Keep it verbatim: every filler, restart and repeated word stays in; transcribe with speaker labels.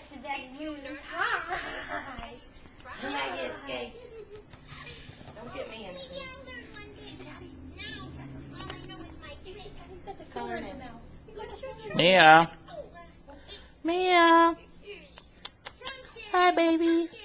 Speaker 1: to that news. Hi. Maggie escaped. Don't get me into it. Color in.
Speaker 2: Mia. Mia. Hi, baby.